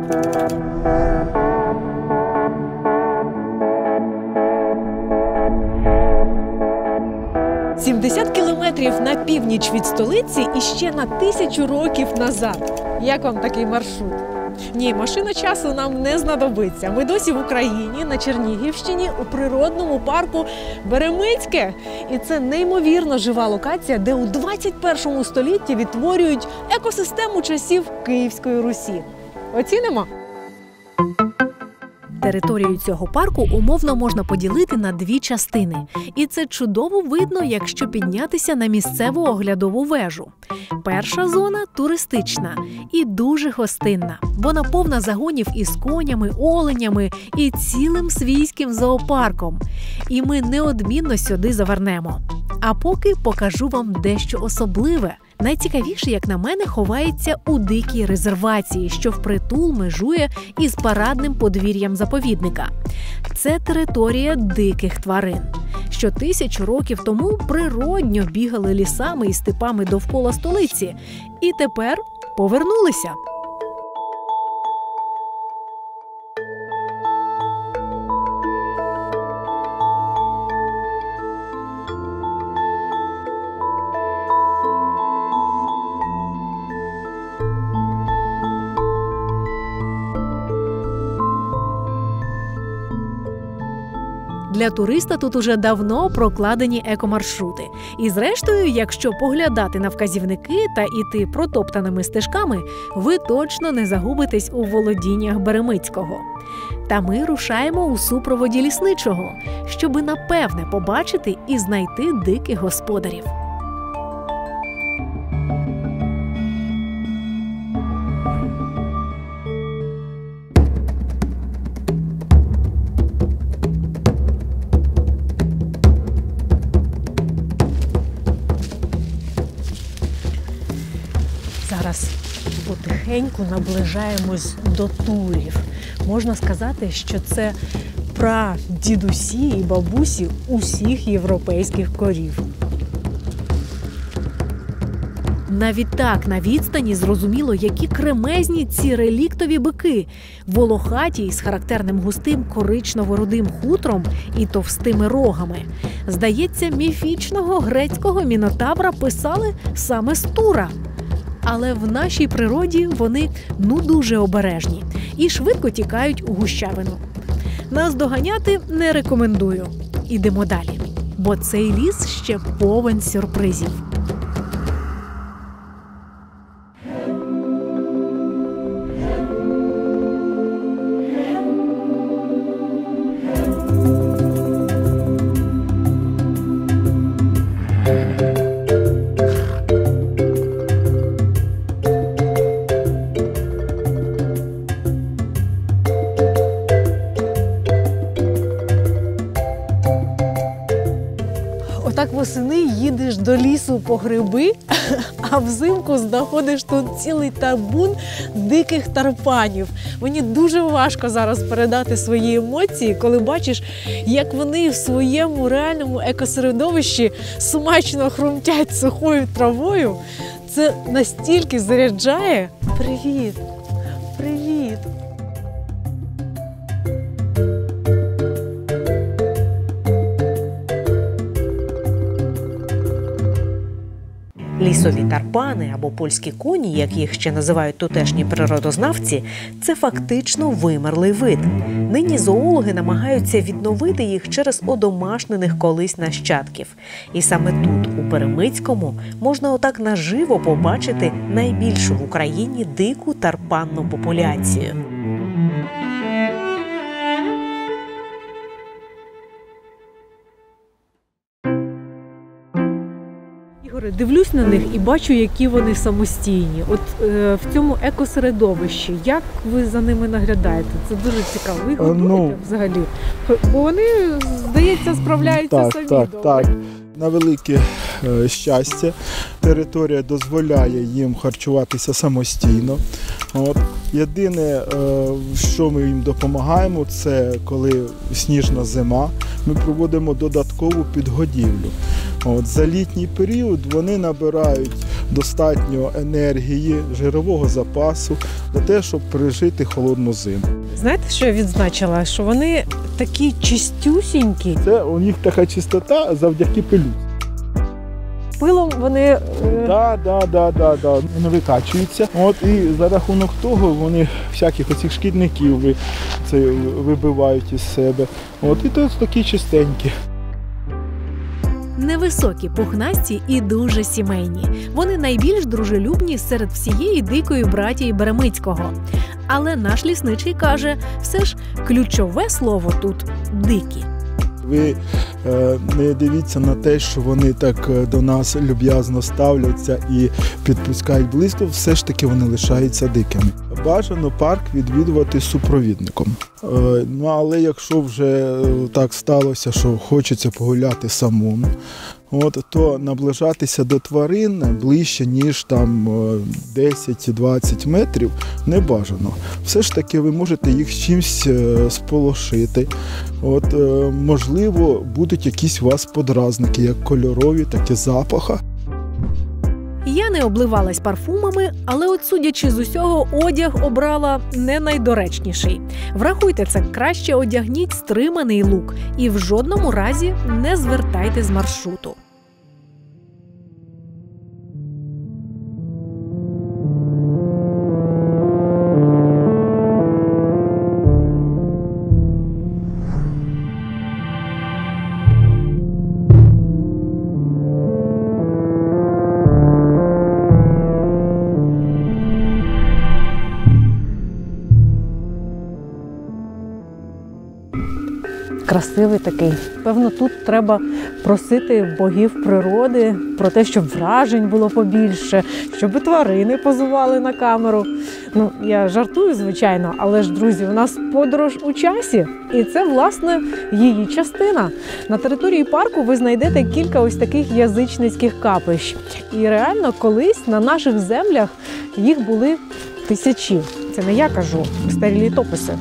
«70 кілометрів на північ від столиці і ще на 1000 років назад». Як вам такий маршрут? Ні, машина часу нам не знадобиться. Ми досі в Україні, на Чернігівщині, у природному парку Беремицьке. І це неймовірно жива локація, де у 21 столітті відтворюють екосистему часів Київської Русі. Оцінимо? Територію цього парку умовно можна поділити на дві частини. І це чудово видно, якщо піднятися на місцеву оглядову вежу. Перша зона – туристична і дуже гостинна. Вона повна загонів із конями, оленями і цілим свійським зоопарком. І ми неодмінно сюди завернемо. А поки покажу вам дещо особливе. Найцікавіше, як на мене, ховається у дикій резервації, що впритул межує із парадним подвір'ям заповідника. Це територія диких тварин, що 1000 років тому природньо бігали лісами і степами довкола столиці. І тепер повернулися. Для туриста тут уже давно прокладені екомаршрути. І зрештою, якщо поглядати на вказівники та іти протоптаними стежками, ви точно не загубитесь у володіннях Беремицького. Та ми рушаємо у супроводі лісничого, щоби напевне побачити і знайти диких господарів. Зараз потихеньку наближаємось до турів. Можна сказати, що це прадідусі і бабусі усіх європейських корів. Навіть так, на відстані зрозуміло, які кремезні ці реліктові бики. Волохаті з характерним густим коричнево-рудим хутром і товстими рогами. Здається, міфічного грецького мінотавра писали саме з Тура. Але в нашій природі вони дуже обережні і швидко тікають у гущавину. Нас доганяти не рекомендую. Ідемо далі, бо цей ліс ще повен сюрпризів. Отак восени їдеш до лісу по гриби, а взимку знаходиш тут цілий табун диких тарпанів. Мені дуже важко зараз передати свої емоції, коли бачиш, як вони в своєму реальному екосередовищі смачно хрумтять сухою травою. Це настільки заряджає. Привіт! Привіт! Лісові тарпани або польські коні, як їх ще називають тутешні природознавці, це фактично вимерлий вид. Нині зоологи намагаються відновити їх через одомашнених колись нащадків. І саме тут, у Беремицькому, можна отак наживо побачити найбільшу в Україні дику тарпанну популяцію. Дивлюсь на них і бачу, які вони самостійні. От в цьому екосередовищі, як ви за ними наглядаєте? Це дуже цікаво. Ви готуєте взагалі? Бо вони, здається, справляються самі добре. Так. На велике щастя, територія дозволяє їм харчуватися самостійно. Єдине, що ми їм допомагаємо, це коли сніжна зима, ми проводимо додаткову підгодівлю. За літній період вони набирають достатньо енергії, жирового запасу для того, щоб пережити холодну зиму. Знаєте, що я відзначила? Що вони такі чистюсінькі. Це у них така чистота завдяки пилю. Пилом вони... Да. Вони викачуються. І за рахунок того вони всяких оцих шкідників вибивають із себе. І тут такі чистенькі. Невисокі, пухнасті і дуже сімейні. Вони найбільш дружелюбні серед всієї дикої братії Беремицького. Але наш лісничий каже, все ж ключове слово тут – дикі. Ви не дивіться на те, що вони так до нас люб'язно ставляться і підпускають близько, все ж таки вони лишаються дикими. Бажано парк відвідувати з супровідником. Але якщо вже так сталося, що хочеться погуляти самому, то наближатися до тварин ближче, ніж там 10-20 метрів, не бажано. Все ж таки ви можете їх чимось сполошити. Можливо, будуть якісь у вас подразники, як кольорові, так і запаха. Я не обливалась парфумами, але от судячи з усього, одяг обрала не найдоречніший. Врахуйте це, краще одягніть стриманий лук і в жодному разі не звертайте з маршруту. Красивий такий. Певно, тут треба просити богів природи про те, щоб вражень було побільше, щоб і тварини позували на камеру. Я жартую, звичайно, але ж, друзі, у нас подорож у часі, і це, власне, її частина. На території парку ви знайдете кілька ось таких язичницьких капищ. І реально, колись на наших землях їх були тисячі. Це не я кажу, старі літописи.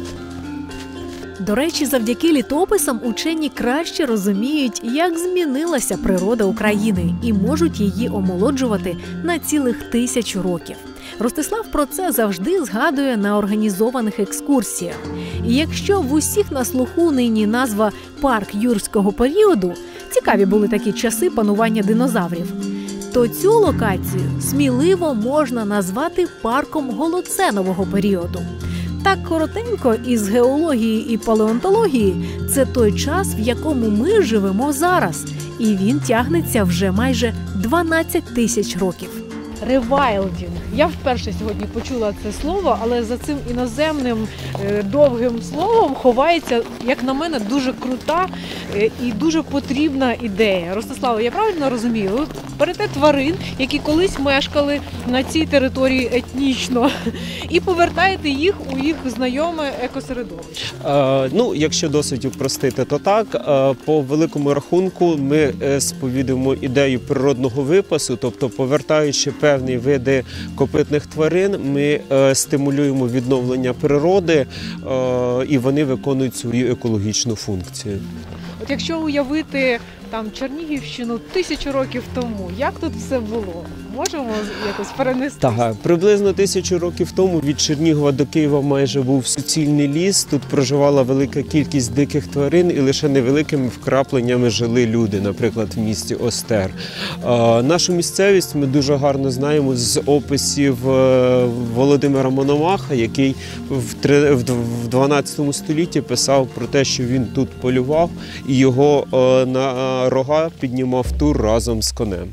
До речі, завдяки літописам учені краще розуміють, як змінилася природа України і можуть її омолоджувати на цілих 1000 років. Ростислав про це завжди згадує на організованих екскурсіях. І якщо в усіх на слуху нині назва «Парк юрського періоду», цікаві були такі часи панування динозаврів, то цю локацію сміливо можна назвати парком голоценового періоду. Так коротенько, із геології і палеонтології, це той час, в якому ми живемо зараз. І він тягнеться вже майже 12 000 років. Ревайлдінг. Я вперше сьогодні почула це слово, але за цим іноземним довгим словом ховається, як на мене, дуже крута і дуже потрібна ідея. Ростиславе, я правильно розумію? Ви берете тварин, які колись мешкали на цій території етнічно, і повертаєте їх у їх знайоме екосередовище. Якщо досить упростити, то так. По великому рахунку ми сповідуємо ідею природного випасу, тобто повертаючи певні види копитних тварин, ми стимулюємо відновлення природи, і вони виконують свою екологічну функцію. От якщо уявити Чернігівщину 1000 років тому, як тут все було? Можемо якось перенести? Так, приблизно 1000 років тому від Чернігова до Києва майже був суцільний ліс. Тут проживала велика кількість диких тварин і лише невеликими вкрапленнями жили люди, наприклад, в місті Остер. Нашу місцевість ми дуже гарно знаємо з описів Володимира Мономаха, який в 12 столітті писав про те, що він тут полював і його на рога піднімав тур разом з конем.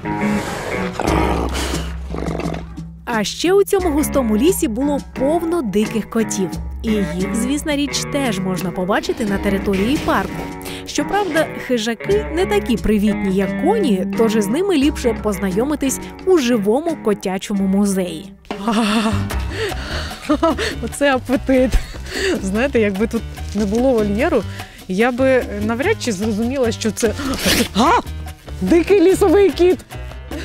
А ще у цьому густому лісі було повно диких котів. І їх, звісна річ, теж можна побачити на території парку. Щоправда, хижаки не такі привітні, як коні, тож з ними ліпше познайомитись у живому котячому музеї. Оце апетит. Знаєте, якби тут не було вольєру, я би навряд чи зрозуміла, що це дикий лісовий кіт.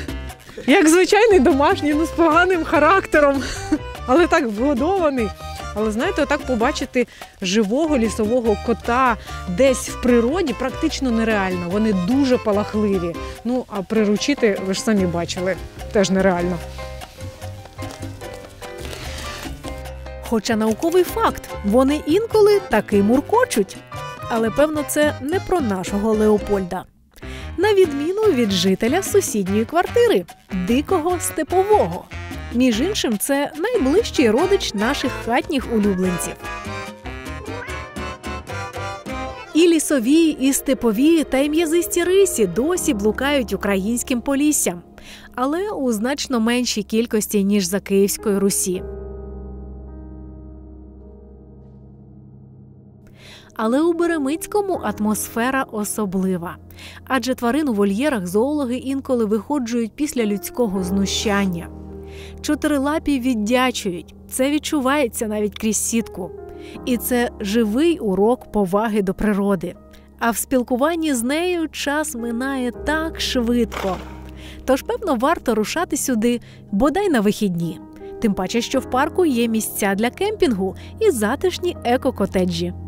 Як звичайний домашній, з поганим характером, але так вгодований. Але знаєте, отак побачити живого лісового кота десь в природі практично нереально. Вони дуже палахливі. Ну, а приручити, ви ж самі бачили, теж нереально. Хоча науковий факт, вони інколи таки муркочуть. Але, певно, це не про нашого Леопольда. На відміну від жителя сусідньої квартири – дикого степового. Між іншим, це найближчий родич наших хатніх улюбленців. І лісові, і степові, та й м'язисті рисі досі блукають українським поліссям. Але у значно меншій кількості, ніж за Київської Русі. Але у Беремицькому атмосфера особлива. Адже тварин у вольєрах зоологи інколи виходжують після людського знущання. Чотирилапі віддячують. Це відчувається навіть крізь сітку. І це живий урок поваги до природи. А в спілкуванні з нею час минає так швидко. Тож, певно, варто рушати сюди бодай на вихідні. Тим паче, що в парку є місця для кемпінгу і затишні еко-котеджі.